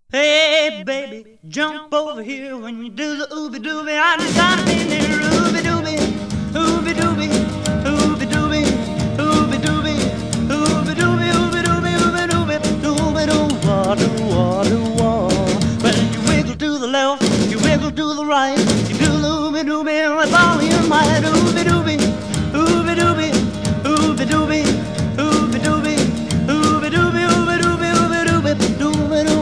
Hey, baby, jump over here when you do the ooby dooby. I just gotta be there, ooby dooby, ooby dooby, ooby dooby, ooby dooby, ooby dooby, ooby dooby, ooby dooby, dooby doo wah doo wah doo wah. Well, you wiggle to the left, you wiggle to the right, you do the ooby dooby with all your might, ooby dooby, ooby dooby, ooby dooby, ooby dooby, ooby dooby, ooby dooby, ooby dooby, dooby doo.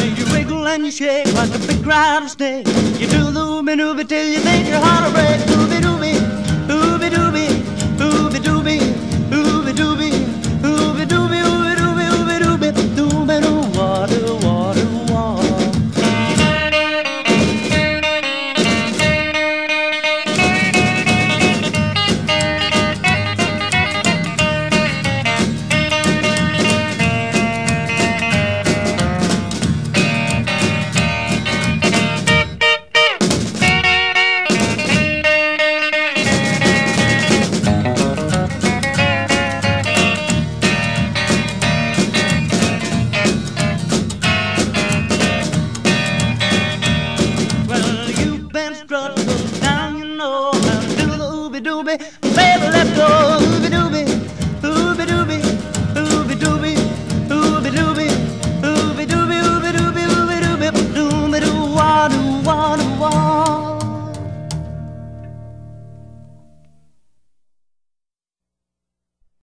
And you shake like a big rattlesnake. You do the ooby dooby till you think your heart will break.